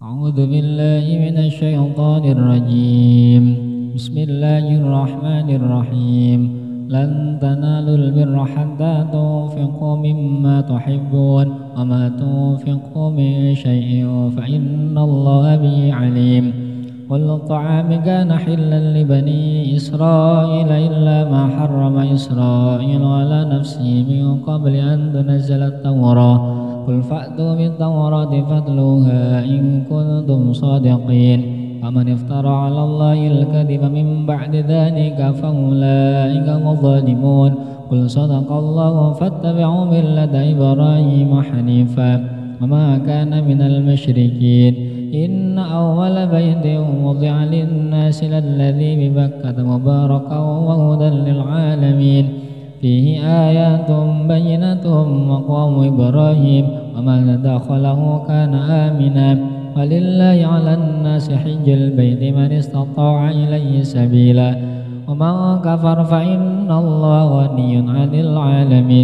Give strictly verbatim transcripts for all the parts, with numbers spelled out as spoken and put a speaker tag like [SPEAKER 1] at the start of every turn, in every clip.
[SPEAKER 1] أعوذ بالله من الشيطان الرجيم. بسم الله الرحمن الرحيم. لن تنالوا البر حتى تنفقوا مما تحبون وما تنفقوا من شيء فإن الله به عليم. كل الطعام كان حلا لبني إسرائيل إلا ما حرم إسرائيل على نفسه من قبل أن تنزل التوراة. قل فأتوا بالتوراة فاتلوها إن كنتم صادقين. فمن افترى على الله الكذب من بعد ذلك فأولئك هم الظالمون. قل صدق الله فاتبعوا ملة إبراهيم حنيفا وما كان من المشركين. إن أول بيت وضع للناس للذي ببكة مباركا وهدى للعالمين فيه آيات بينات مقام إبراهيم ومن دخله كان آمنا ولله على الناس حج البيت من استطاع إليه سبيلا ومن كفر فإن الله غني عن العالمين.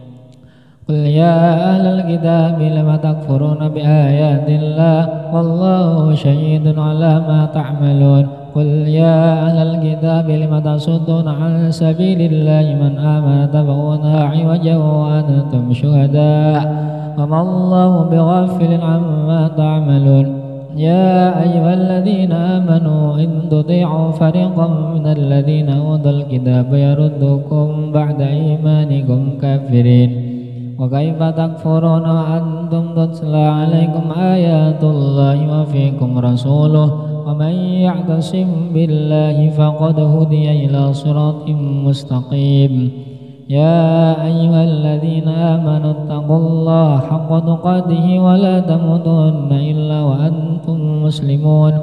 [SPEAKER 1] قل يا أهل الكتاب لم تكفرون بآيات الله والله شهيد على ما تعملون. قل يا أهل الكتاب لم تصدون عن سبيل الله من آمن تبغونها عوجا وأنتم شهداء وما الله بغافل عما تعملون. يا أيها الذين آمنوا إن تطيعوا فريقا من الذين أوتوا الكتاب يردوكم بعد إيمانكم كافرين. وكيف تكفرون وأنتم تتلى عليكم آيات الله وفيكم رسوله ومن يعتصم بالله فقد هدي إلى صراط مستقيم. يا أيها الذين آمنوا اتقوا الله حق تقاته ولا تموتن إلا وأنتم مسلمون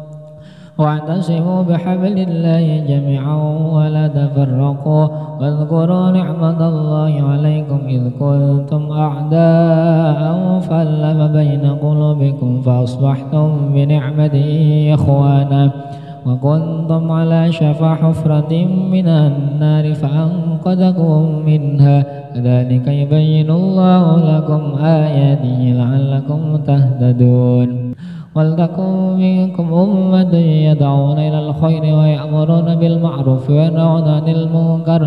[SPEAKER 1] واعتصموا بحبل الله جميعا ولا تفرقوا واذكروا نعمة الله عليكم إذ كنتم أعداء فألف بين قلوبكم فأصبحتم بنعمته إخوانا وكنتم على شفا حفرة من النار فأنقذكم منها كذلك يبين الله لكم آياته لعلكم تهتدون. ولتكن منكم أمة يدعون إلى الخير ويأمرون بالمعروف وينهون عن المنكر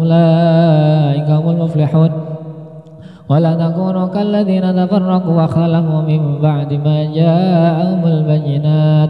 [SPEAKER 1] أولئك هم المفلحون. ولا تكونوا كالذين تفرقوا واختلفوا من بعد ما جاءهم البينات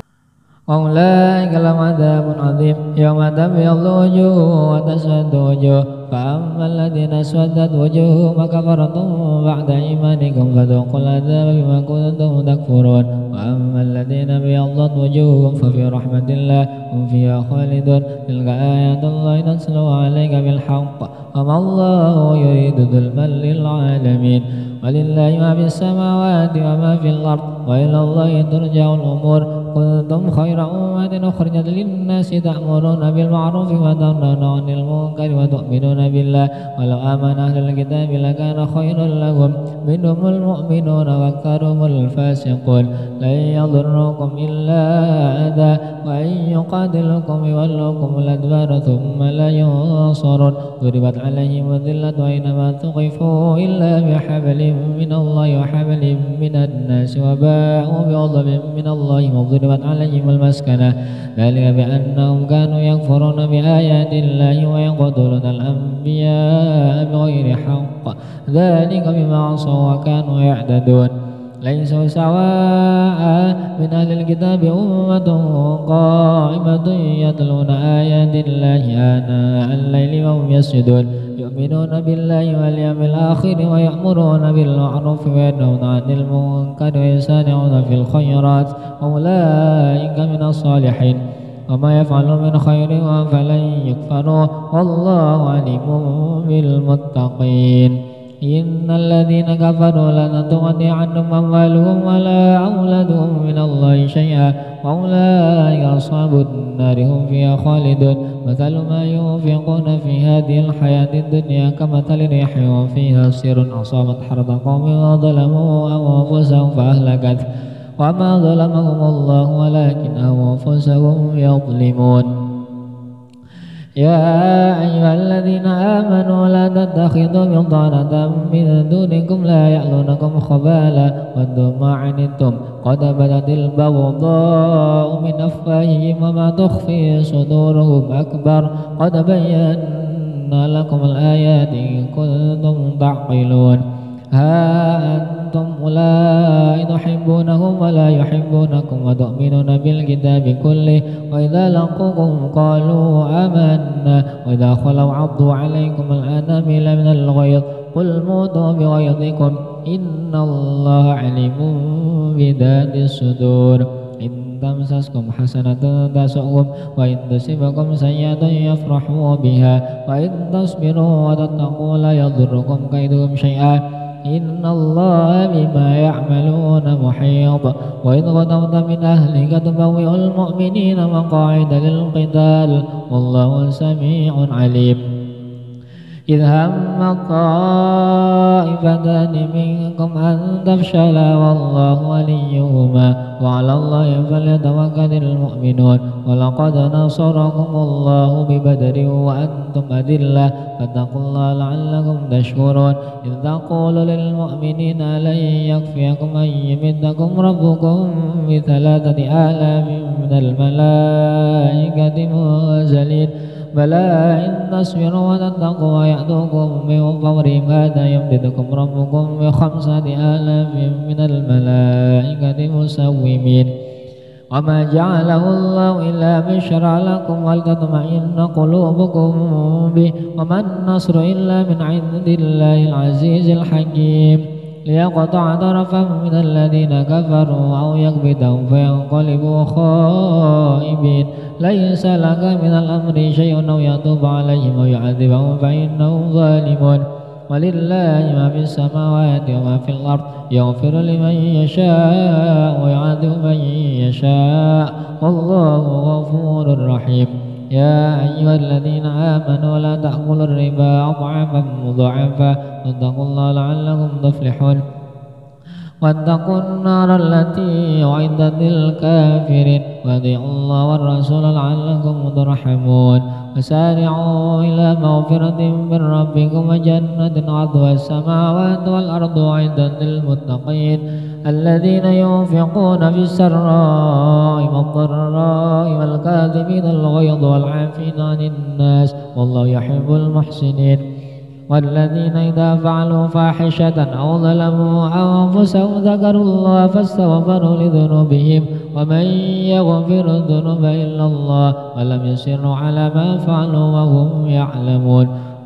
[SPEAKER 1] أولئك لهم عذاب عظيم يوم تبيض وجوه وتسود وجوه فأما الذين اسودت وجوههم كفرتم بعد إيمانكم فذوقوا العذاب بما كنتم تكفرون. وأما الذين ابيضت وجوههم ففي رحمة الله هم فيها خالدون. تلك آيات الله نتلوها عليك بالحق وما الله يريد ظلما للعالمين. ولله ما في السماوات وما في الأرض وإلى الله ترجع الأمور. كنتم خير أمة أخرجت للناس تأمرون بالمعروف وتنهون عن المنكر وتؤمنون بالله ولو آمن أهل الكتاب لكان خيرا لهم منهم المؤمنون وأكثرهم الفاسقون. لن يضركم إلا أذى وإن يقاتلكم يولوكم الأدبار ثم لا ينصرون. ضربت عليهم الذلة أينما ثقفوا إلا بحبل من الله وحبل من الناس وباءوا بغضب من الله وضربت عليهم المسكنة ذلك بأنهم كانوا يكفرون بآيات الله ويقتلون الأنبياء بغير حق ذلك بما عصوا وكانوا يعتدون. ليسوا سواء من أهل الكتاب أمة قائمة يتلون آيات الله آناء الليل وهم يسجدون يؤمنون بالله واليوم الآخر ويأمرون بالمعروف وينهون عن المنكر ويسارعون في الخيرات أولئك من الصالحين. وما يفعلوا من خير فلن يكفروا والله عليم بالمتقين. إن الذين كفروا لن تغني عنهم أموالهم ولا أولادهم من الله شيئا وأولئك أصحاب النار هم فيها خالدون. مثل ما ينفقون في هذه الحياة الدنيا كمثل ريح فيها سير أصابت حرث قوم وظلموا أنفسهم فأهلكت وما ظلمهم الله ولكن أنفسهم يظلمون. يا أيها الذين آمنوا لا تتخذوا بطانة من دونكم لا يألونكم خبالا ودوا ما عنتم قد بدت البغضاء من أفواههم وما تخفي صدورهم أكبر قد بينا لكم الآيات إن كنتم تعقلون ها أنتم أولئك تحبونهم ولا يحبونكم وتؤمنون بالكتاب كله وإذا لقوكم قالوا آمنا وإذا خلوا عضوا عليكم الأنامل من الغيظ قل موتوا بغيظكم إن الله عليم بذات الصدور إن تمسسكم حسنة تسؤهم وإن تصبكم سيئة يفرحوا بها وإن تصبروا وتتقوا لا يضركم كيدهم شيئا إن الله بما يعملون محيط وإذ غدوت من أهلك تبوئ المؤمنين مقاعد للقتال والله سميع عليم إذ هم طائفتان منكم أن تفشلا والله وليهما وعلى الله فليتوكل المؤمنون ولقد نصركم الله ببدر وأنتم أذلة فاتقوا الله لعلكم تشكرون إذ تقول للمؤمنين لن يكفيكم أن يمدكم ربكم بثلاثة آلاف من الملائكة منزلين بلى إن تصبروا وتتقوا ويأتوكم من فورهم هذا يمددكم ربكم بخمسة آلاف من الملائكة مسومين وما جعله الله إلا بشرى لكم ولتطمئن قلوبكم به وما النصر إلا من عند الله العزيز الحكيم ليقطع طرفا من الذين كفروا أو يكبتهم فينقلبوا خائبين ليس لك من الأمر شيء أو يتوب عليهم أو يعذبهم فإنهم ظالمون ولله ما في السماوات وما في الأرض يغفر لمن يشاء ويعذب من يشاء والله غفور رحيم يا أيها الذين آمنوا لا تأكلوا الربا أضعافا مضاعفا واتقوا الله لعلكم تفلحون واتقوا النار التي أعدت للكافرين وأطيعوا الله والرسول لعلكم ترحمون وسارعوا إلى مغفرة من ربكم وجنة عرضها السماوات والأرض أعدت للمتقين الذين ينفقون في السراء والضراء والكاظمين الغيظ والعافين عن الناس والله يحب المحسنين والذين إذا فعلوا فاحشة أو ظلموا أنفسهم ذكروا الله فاستغفروا لذنوبهم ومن يغفر الذنوب إلا الله ولم يصروا على ما فعلوا وهم يعلمون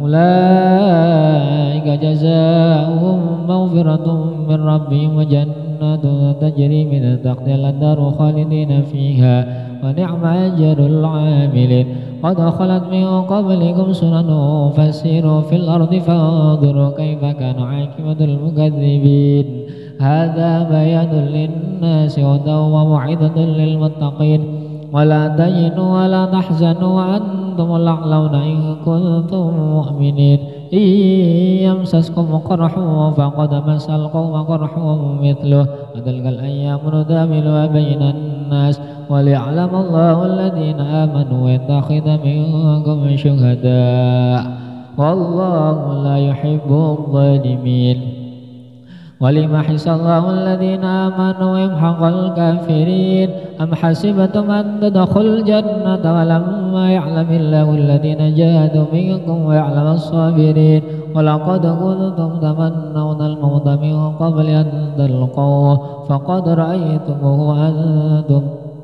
[SPEAKER 1] أولئك جزاؤهم مغفرة من ربهم وجنات تجري من تحتها الأنهار خالدين فيها ونعم أجر العاملين قد خلت من قبلكم سنن فسيروا في الأرض فانظروا كيف كان عاقبة المكذبين هذا بيان للناس وهدى وموعظة للمتقين ولا تهنوا ولا تحزنوا وأنتم الأعلون إن كنتم مؤمنين إن يمسسكم قرح فقد مس القوم قرح مثله وتلك الأيام نداولها بين الناس وليعلم الله الذين آمنوا ويتخذ منكم شهداء والله لا يحب الظالمين وليمحص الله الذين آمنوا ويمحق الكافرين أم حسبتم أن تدخلوا الجنة ولما يعلم الله الذين جاهدوا منكم ويعلم الصابرين ولقد كنتم تمنون الموت من قبل أن تلقوه فقد رأيتموه أنتم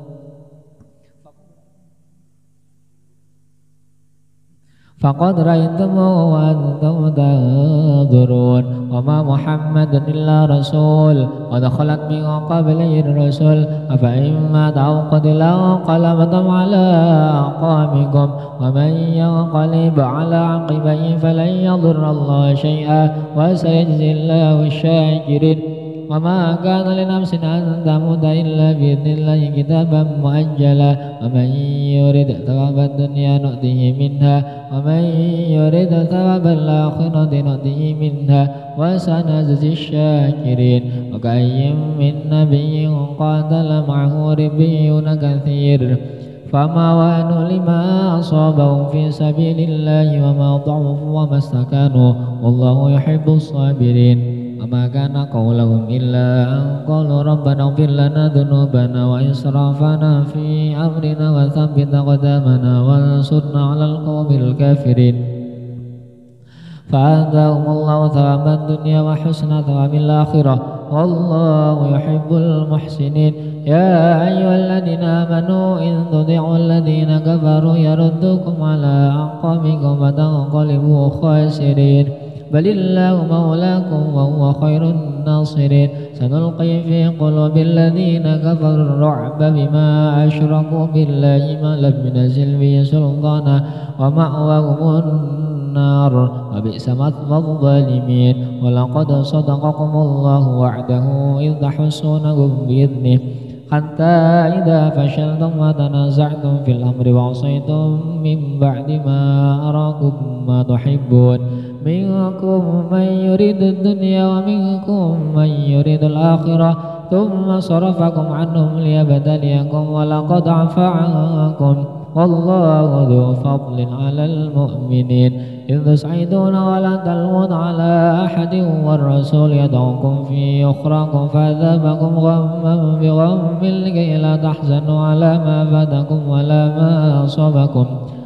[SPEAKER 1] فقد رأيتموه وأنتم تنظرون وما محمد إلا رسول قد خلت من قبله الرسل أفإن مات أو قتل انقلبتم على أعقابكم ومن ينقلب على عقبيه فلن يضر الله شيئا وسيجزي الله الشاكرين وما كان لنفس أن تموت إلا بإذن الله كتابا مؤجلا ومن يرد ثواب الدنيا نؤته منها ومن يرد ثواب الآخرة نؤته منها وسنجزي الشاكرين وكأي من نبي قاتل معه ربيون كثير فما وهنوا لما أصابهم في سبيل الله وما ضعفوا وما استكانوا والله يحب الصابرين وما كان قولهم إلا أن قالوا ربنا اغفر لنا ذنوبنا وإسرافنا في أمرنا وثبت قدامنا وانصرنا على القوم الكافرين فآتاهم الله ثواب الدنيا وحسن ثواب الآخرة والله يحب المحسنين يا أيها الذين آمنوا إن تطيعوا الذين كفروا يردوكم على أعقابكم فتنقلبوا خاسرين بل الله مولاكم وهو خير الناصرين سنلقي في قلوب الذين كفروا الرعب بما أشركوا بالله ما لم ينزل به سلطانا ومأواهم النار وبئس مثوى الظالمين ولقد صدقكم الله وعده إذ تحسونهم بإذنه حتى إذا فشلتم وتنازعتم في الأمر وعصيتم من بعد ما أراكم ما تحبون منكم من يريد الدنيا ومنكم من يريد الآخرة ثم صرفكم عنهم ليبتليكم ولقد عفا عنكم والله ذو فضل على المؤمنين إذ تسعدون ولا تلوون على أحد والرسول يدعوكم في أخراكم فأذابكم غما بغم لكي لا تحزنوا على ما فاتكم ولا ما أصابكم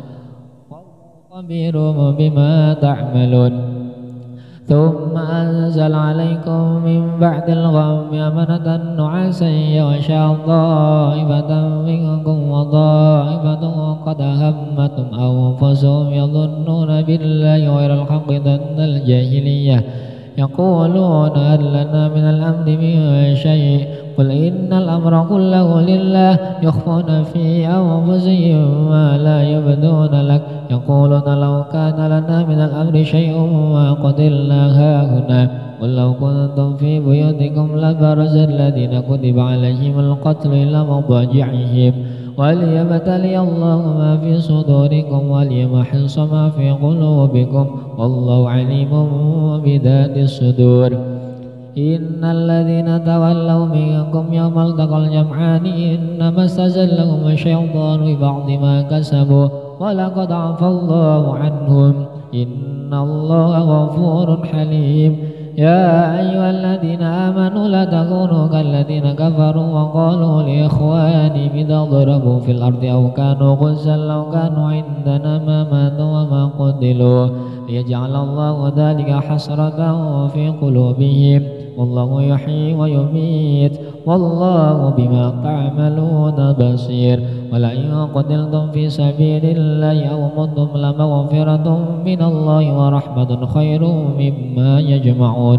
[SPEAKER 1] خبير بما تعملون ثم أنزل عليكم من بعد الغم أمنة نعاسا يغشى طائفة منكم وطائفة قد همتهم أنفسهم يظنون بالله غير الحق ظن الجاهلية يقولون هل لنا من الأمر من شيء قل إن الأمر كله لله يخفون في أنفسهم ما لا يبدون لك يقولون لو كان لنا من الأمر شيء ما قتلنا هاهنا قل لو كنتم في بيوتكم لبرز الذين كتب عليهم القتل إلى مضاجعهم وليبتلي الله ما في صدوركم وليمحص ما في قلوبكم والله عليم بذات الصدور إن الذين تولوا منكم يوم التقى الجمعان إنما استزلهم الشيطان ببعض ما كسبوا ولقد عفا الله عنهم إن الله غفور حليم يا أيها الذين آمنوا لا تكونوا كالذين كفروا وقالوا لإخوانهم إذا ضربوا في الأرض أو كانوا غزا لو كانوا عندنا ما ماتوا وما قتلوا ليجعل الله ذلك حسرة في قلوبهم والله يحيي ويميت والله بما تعملون بصير ولئن قتلتم في سبيل الله أو متم لمغفرة من الله ورحمة خير مما يجمعون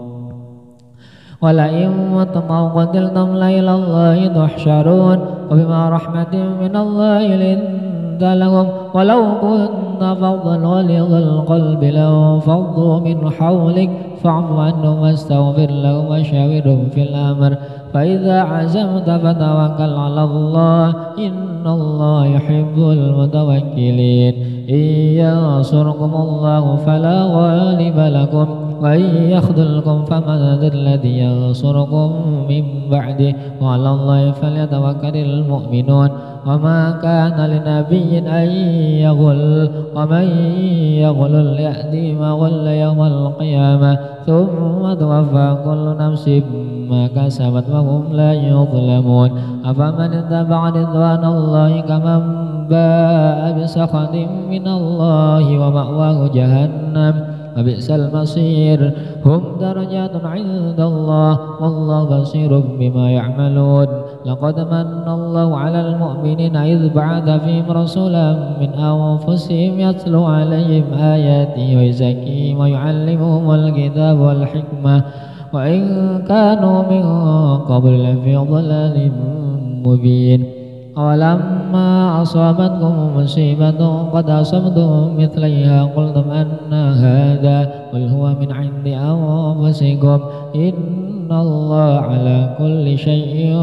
[SPEAKER 1] ولئن متم أو قتلتم لإلى الله تحشرون وبما رحمة من الله لنت لهم ولو كنت فظا غليظ القلب لانفضوا من حولك فاعف عنهم واستغفر لهم وشاورهم في الأمر فإذا عزمت فتوكل على الله إن الله يحب المتوكلين إن ينصركم الله فلا غالب لكم وإن يخذلكم فمن ذا الذي ينصركم من بعده وعلى الله فليتوكل المؤمنون وما كان لنبي أن يغل ومن يغل يأتي ما غل يوم القيامة ثم توفى كل نفس ما كسبت وهم لا يظلمون أفمن اتبع رضوان الله كمن باء بسخط من الله ومأواه جهنم وبئس المصير هم درجات عند الله والله بصير بما يعملون لقد من الله على المؤمنين إذ بعث فيهم رسولا من أنفسهم يتلو عليهم آياته ويزكيهم ويعلمهم الكتاب والحكمة وإن كانوا من قبل لفي ضلال مبين ولما أصابتكم مصيبة قد أصبتم مثليها قلتم أن هذا قل هو من عند أنفسكم إن الله على كل شيء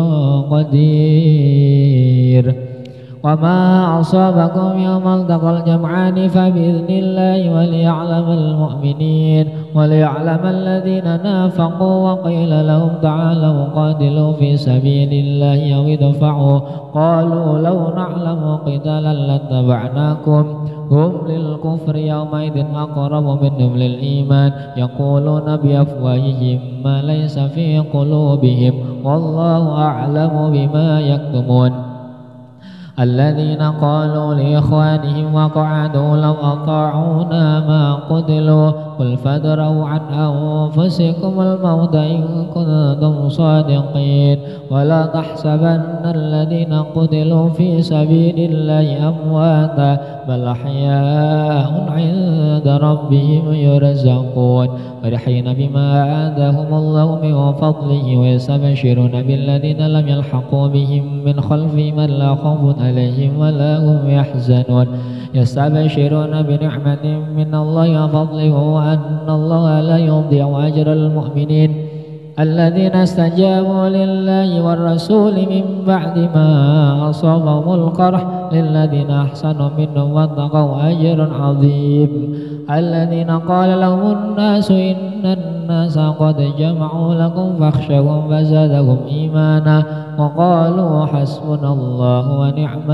[SPEAKER 1] قدير وما أصابكم يوم التقى الجمعان فبإذن الله وليعلم المؤمنين وليعلم الذين نافقوا وقيل لهم تعالوا قاتلوا في سبيل الله أو ادفعوا قالوا لو نعلم قتالا لاتبعناكم هم للكفر يومئذ أقرب منهم للإيمان يقولون بأفواههم ما ليس في قلوبهم والله أعلم بما يكتمون الذين قالوا لإخوانهم وقعدوا لو أطاعونا ما قتلوا قل فادروا عن أنفسكم الموت إن كنتم صادقين ولا تحسبن الذين قتلوا في سبيل الله أمواتا بل أحياء عند ربهم يرزقون فرحين بما آتاهم الله من فضله ويستبشرون بالذين لم يلحقوا بهم من خلفهم لا خوف عليهم ولا هم يحزنون يستبشرون بنعمة من الله وفضله وأن الله لا يضيع أجر المؤمنين الذين استجابوا لله والرسول من بعد ما أصابهم القرح للذين أحسنوا منهم واتقوا أجر عظيم الذين قال لهم الناس إن الناس قد جمعوا لكم فاخشوهم فزادهم إيمانا وقالوا حسبنا الله ونعم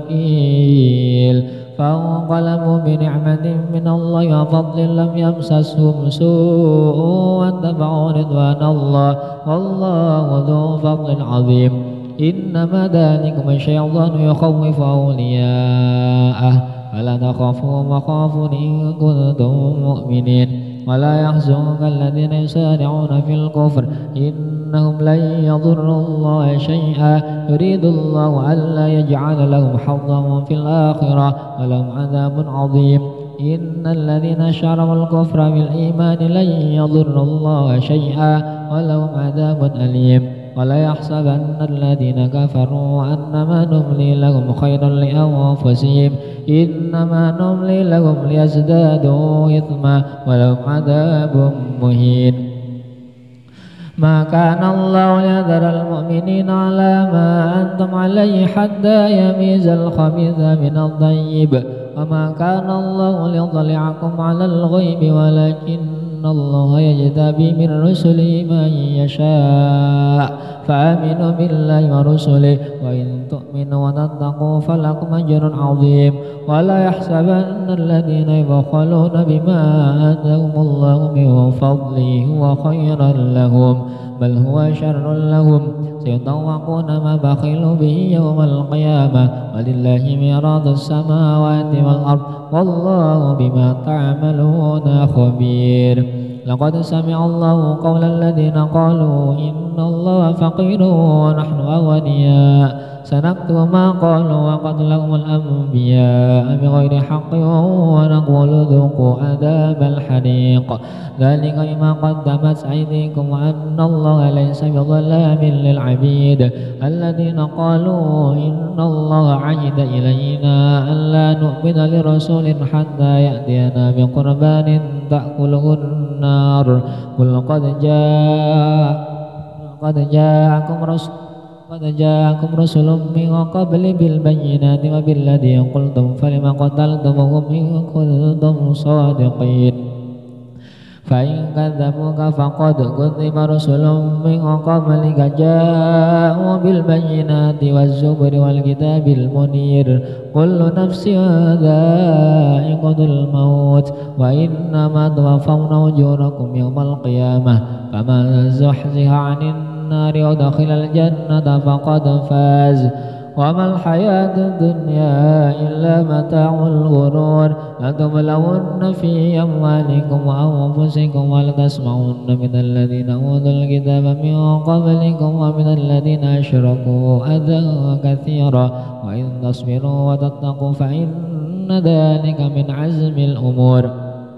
[SPEAKER 1] الوكيل فانقلبوا بنعمة من الله وفضل لم يمسسهم سوء واتبعوا رضوان الله والله ذو فضل عظيم إنما ذلكم الشيطان يخوف أولياءه فلا تخافوهم وخافون إن كنتم مؤمنين ولا يحزنك الذين يسارعون في الكفر إنهم لن يضروا الله شيئا يريد الله ألا يجعل لهم حظا في الآخرة ولهم عذاب عظيم إن الذين شربوا الكفر بالإيمان لن يضروا الله شيئا ولهم عذاب أليم ولا يحسبن الذين كفروا أنما نملي لهم خير لأنفسهم إنما نملي لهم ليزدادوا إثما ولهم عذاب مهين ما كان الله ليذر المؤمنين على ما أنتم عليه حتى يميز الخبيث من الطيب وما كان الله ليطلعكم على الغيب ولكن الله يجتبي من رسله من يشاء فآمنوا بالله ورسله وإن تؤمنوا وتتقوا فلكم أجر عظيم ولا يحسبن الذين يبخلون بما آتاهم الله من فضله هو خيرا لهم بل هو شر لهم سيطوقون ما بخلوا به يوم القيامة ولله ميراث السماوات والأرض والله بما تعملون خبير لقد سمع الله قول الذين قالوا إن الله فقير ونحن أغنياء سنكتب ما قالوا وقتلهم الأنبياء بغير حق ونقول ذوقوا عذاب الحريق ذلك بما قدمت أيديكم وأن الله ليس بظلام للعبيد الذين قالوا إن الله عهد إلينا ألا نؤمن لرسول حتى يأتينا بقربان تأكله النار قل قد جاء قد جاءكم رسول قد جاءكم رسل من قبل بالبينات وبالذي قلتم فلم قتلتمهم إن كنتم صادقين فإن كذبوك فقد كذب رسل من قبلك جاءوا بالبينات والزبر والكتاب المنير كل نفس ذائقة الموت وإنما توفون أجوركم يوم القيامة فمن زحزح عن النار ودخل الجنة فقد فاز وما الحياة الدنيا إلا متاع الغرور لتبلون في أموالكم وأنفسكم ولتسمعن من الذين أوتوا الكتاب من قبلكم ومن الذين أشركوا أذى كثيرا وإن تصبروا وتتقوا فإن ذلك من عزم الأمور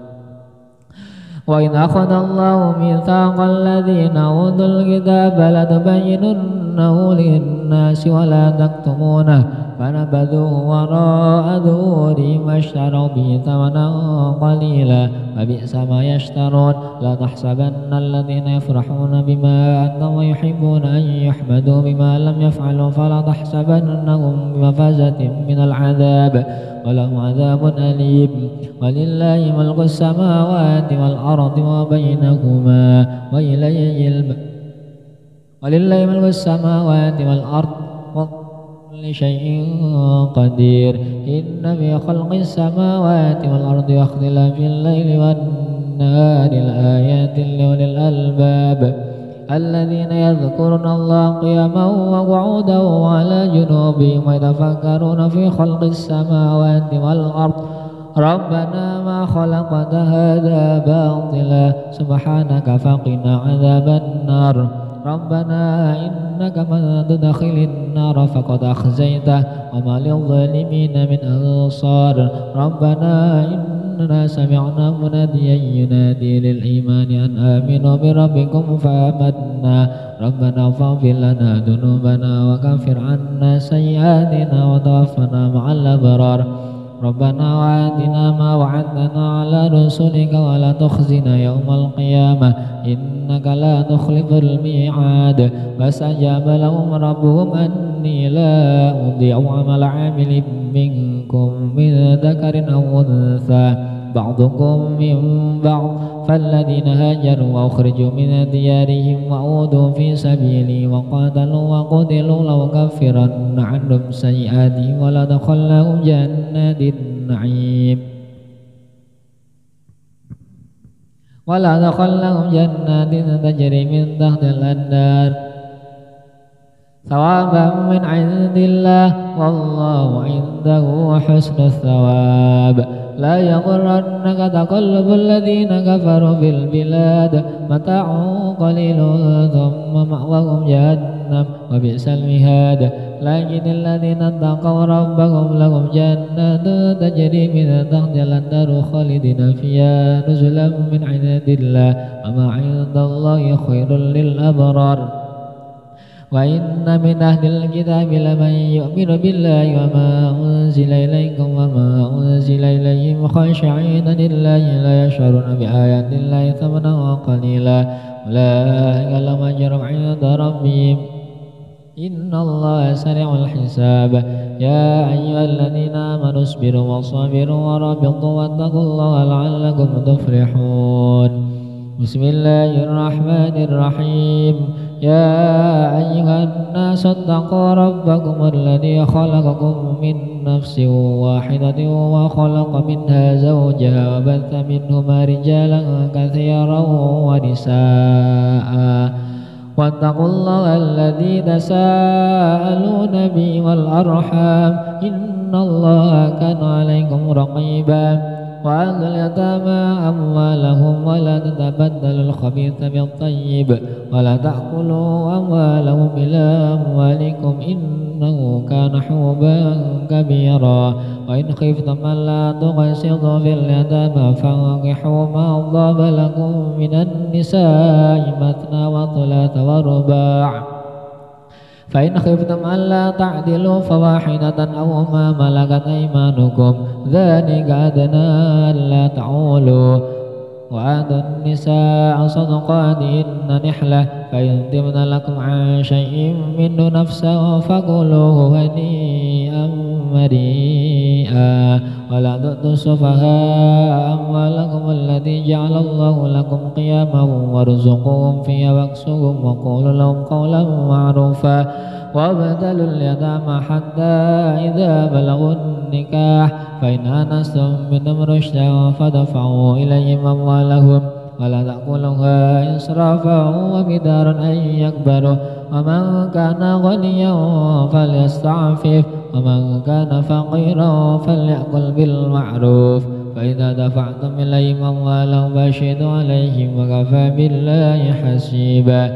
[SPEAKER 1] وإذ أخذ الله ميثاق الذين أوتوا الكتاب لتبيننه للناس ولا تكتمونه فنبذوه وراء ظهورهم واشتروا به ثمنا قليلا فبئس ما يشترون لا تحسبن الذين يفرحون بما أتوا ويحبون أن يحمدوا بما لم يفعلوا فلا تحسبنهم بمفازة من العذاب ولهم عذاب أليم ولله ملك السماوات والأرض وبينهما وإليه المصير ولله ملك السماوات والأرض وكل شيء قدير إن في خلق السماوات والأرض واختلاف الليل والنهار لآيات لأولي الألباب الذين يذكرون الله قياما وقعودا وعلى جنوبهم ويتفكرون في خلق السماوات والأرض ربنا ما خلقت هذا باطلا سبحانك فقنا عذاب النار ربنا إنك من تدخل النار فقد أخزيته وما للظالمين من أنصار ربنا إننا سمعنا مناديا ينادي للإيمان أن آمنوا بربكم فآمنا ربنا فاغفر لنا ذنوبنا وكفر عنا سيئاتنا وتوفنا مع الأبرار ربنا وآتنا ما وعدتنا على رسلك ولا تخزنا يوم القيامة إنك لا تخلف الميعاد فاستجاب لهم ربهم أني لا أضيع عمل عامل منكم من ذكر أو أنثى بعضكم من بعض فالذين هاجروا وأخرجوا من ديارهم وأوذوا في سبيلي وقاتلوا وقتلوا لأكفرن عنهم سيئاتهم ولأدخلنهم جنات النعيم ولأدخلنهم جنات تجري من تحت الأنهار ثوابا من عند الله والله عنده حسن الثواب لا يغرنك تقلب الذين كفروا في البلاد متاع قليل ثم مأواهم جهنم وبئس المهاد لكن الذين اتقوا ربهم لهم جنات تجري من تحتها الأنهار خالدين فيها نزلا من عند الله وما عند الله خير للأبرار وإن من أهل الكتاب لمن يؤمن بالله وما أنزل إليكم وما أنزل إليهم خاشعين لله لا يشعرون بآيات الله ثمنا قليلا أولئك لهم أجر عند ربهم إن الله سريع الحساب يا أيها الذين آمنوا اصبروا وصابروا ورابطوا واتقوا الله لعلكم تفلحون بسم الله الرحمن الرحيم يا أيها الناس اتقوا ربكم الذي خلقكم من نفس واحدة وخلق منها زوجها وبث منهما رجالا كثيرا ونساء واتقوا الله الذي تساءلون به والأرحام إن الله كان عليكم رقيبا وآتوا اليتامى أموالهم ولا تتبدلوا الخبيث بالطيب ولا تأكلوا أموالهم إلى أموالكم إنه كان حوبا كبيرا وإن خفتم ألا تقسطوا في اليتامى فانكحوا ما طاب لكم من النساء مثنى وثلاث ورباع فإن خفتم ألا تعدلوا فواحدة أو ما ملكت أيمانكم ذلك أدنى ألا تعولوا وآتوا النساء صدقاتهن نحلة فإن تبن لكم عن شيء منه نفسا فكلوه هنيئا مريئا ولا تؤتوا السفهاء أموالكم التي جعل الله لكم قياما وارزقوهم فيها واكسوهم وقولوا لهم قولا معروفا وابتلوا اليتامى حتى إذا بلغوا النكاح فإن آنستم منهم رشدا فدفعوا إليهم أموالهم ولا تأكلوها إسرافا وبدارا أن يكبروا ومن كان غنيا فليستعفف ومن كان فقيرا فليأكل بالمعروف فإذا دفعتم إليهم أموالهم فاشهدوا عليهم وكفى بالله حسيبا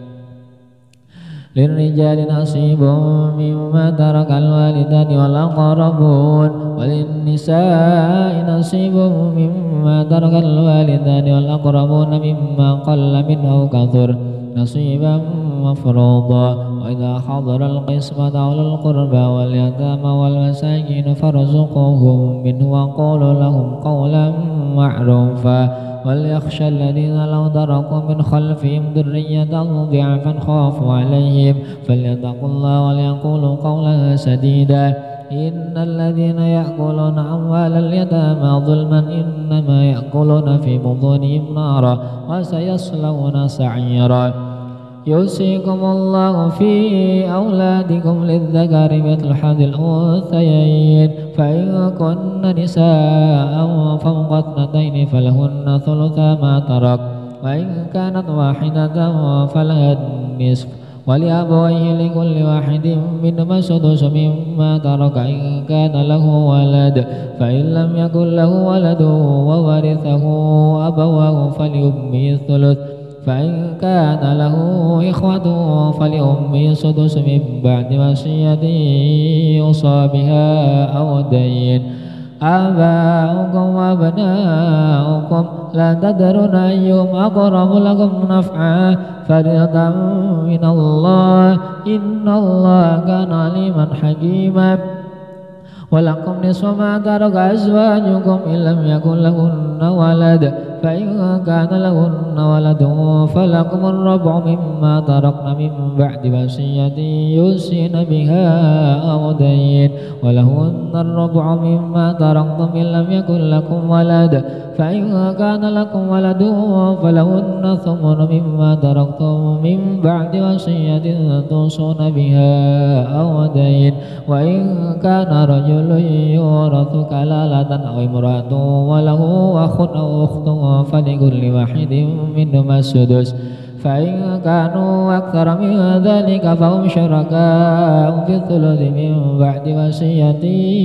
[SPEAKER 1] للرجال نصيب مما ترك الوالدان والأقربون وللنساء نصيب مما ترك الوالدان والأقربون مما قل منه أو كثر نصيبا مفروضا وإذا حضر القسمة أولو القربى واليتامى والمساكين فارزقوهم منه وقولوا لهم قولا معروفا وليخشى الذين لو تركوا من خلفهم ذرية ضعفا خافوا عليهم فليتقوا الله وليقولوا قولا سديدا إن الذين يأكلون أموال اليتامى ظلما إنما يأكلون في بطونهم نارا وسيصلون سعيرا يوصيكم الله في أولادكم للذكر مثل حظ الأنثيين فإن كن نساء فوق اثنتين فلهن ثلثا ما ترك وإن كانت واحدة فلها النصف ولأبويه لكل واحد منهما السدس مما ترك إن كان له ولد فإن لم يكن له ولد وورثه أبواه فلأمه الثلث فإن كان له إخوة فلأمه السدس من بعد وصية يوصى بها أو دين آباؤكم وأبناؤكم لا تدرون أيهم أقرب لكم نفعا فريضة من الله إن الله كان عليما حكيما ولكم نصف ما ترك أزواجكم إن لم يكن لهن ولد فإن كان لهن ولد فلكم الربع مما تركن من بعد وصية يوصين بها أو دين ولهن الربع مما تركتم إن لم يكن لكم ولد فإن كان لكم ولد فلهن الثمن مما تركتم من بعد وصية توصون بها أو دين وإن كان رجل يورث كلالة أو امرأة وله أخ أو أخت فلكل واحد منهما السدس فإن كانوا أكثر من ذلك فهم شركاء في الثلث من بعد وصية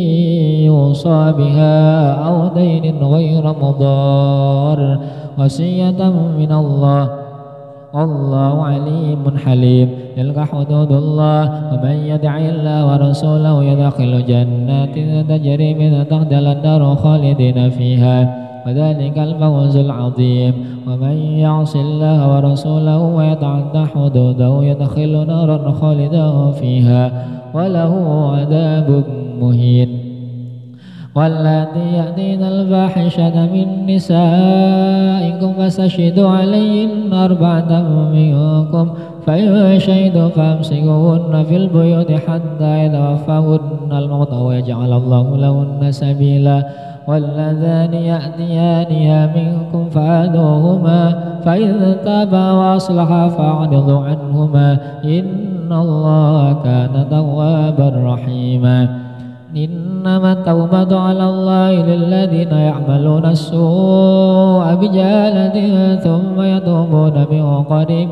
[SPEAKER 1] يوصى بها أو دين غير مضار وصية من الله والله عليم حليم تلك حدود الله ومن يدع الله ورسوله يدخل جنات تجري من تحتها الأنهار خالدين فيها وذلك الفوز العظيم ومن يعص الله ورسوله ويتعدى حدوده يدخل نارا خالدا فيها وله عذاب مهين واللاتي يأتين الفاحشة من نسائكم فاستشهدوا عليهن أربعة منكم فإن شهدوا فامسكوهن في البيوت حتى يتوفاهن الموت ويجعل الله لهن سبيلا واللذان يأتيانها منكم فآذوهما فإذا تابا وأصلحا فأعرضوا عنهما إن الله كان توابا رحيما إنما التوبة على الله للذين يعملون السوء بجهالة ثم يتوبون من قريب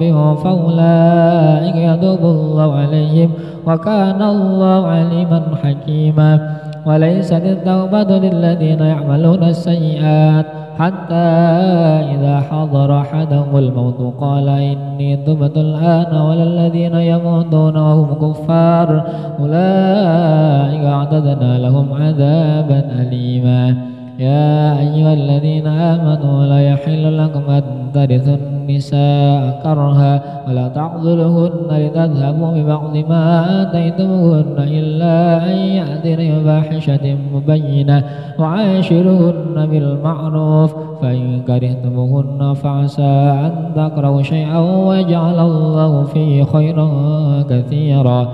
[SPEAKER 1] فأولئك يتوب الله عليهم وكان الله عليما حكيما وليست التوبة للذين يعملون السيئات حتى إذا حضر أحدهم الموت قال إني تبت الآن ولا الذين يموتون وهم كفار أولئك أعتدنا لهم عذابا أليما يا أيها الذين آمنوا لا يحل لكم أن ترثوا النساء كرها ولا تعضلوهن لتذهبوا ببعض ما آتيتموهن إلا أن يأتين بفاحشة مبينة وعاشروهن بالمعروف فإن كرهتموهن فعسى أن تكرهوا شيئا ويجعل الله فيه خيرا كثيرا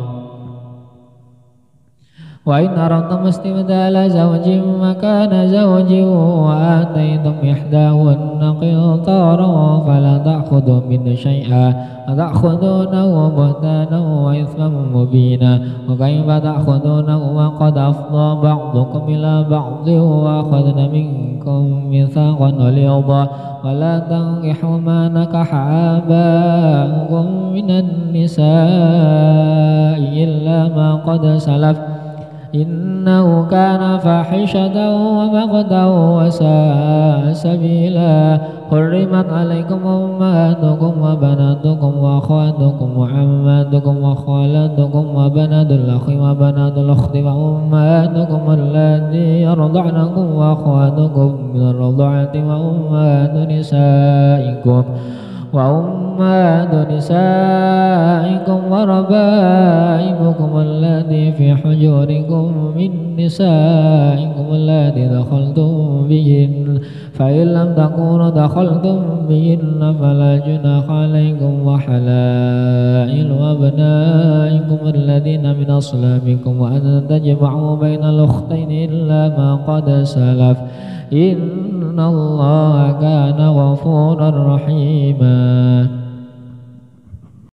[SPEAKER 1] وإن أردتم استبدال زوج مكان زوج وآتيتم إحداهن قنطارا فلا تأخذوا منه شيئا أتأخذونه بهتانا وإثما مبينا وكيف تأخذونه وقد أفضى بعضكم إلى بعض وأخذن منكم ميثاقا غليظا ولا تنكحوا ما نكح آباؤكم من النساء إلا ما قد سلف إنه كان فاحشة ومقتا وساء سبيلا حرمت عليكم أمهاتكم وبناتكم وأخواتكم وعماتكم وخالاتكم وبنات الأخ وبنات الأخت وأمهاتكم اللاتي يرضعنكم وأخواتكم من الرضاعة وأمهات نسائكم وأمهات نسائكم وربائبكم التي في حجوركم من نسائكم التي دخلتم بهن فإن لم تكونوا دخلتم بهن فلا جناح عليكم وحلائل أبنائكم الذين من أصلابكم وأن تجمعوا بين الأختين إلا ما قد سلف إن الله كان غفورا رحيما.